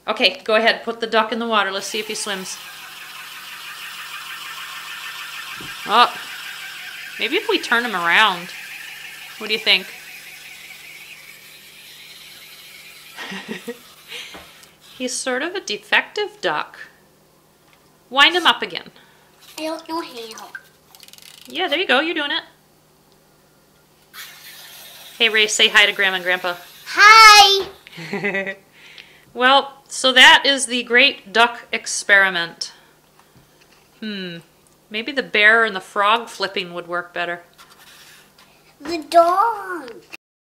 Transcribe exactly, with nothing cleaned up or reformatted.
Okay, go ahead. Put the duck in the water. Let's see if he swims. Oh, maybe if we turn him around. What do you think? He's sort of a defective duck. Wind him up again. I don't know how. Yeah, there you go. You're doing it. Hey, Ray, say hi to Grandma and Grandpa. Hi! Well, so that is the great duck experiment. Hmm. Maybe the bear and the frog flipping would work better. The dog.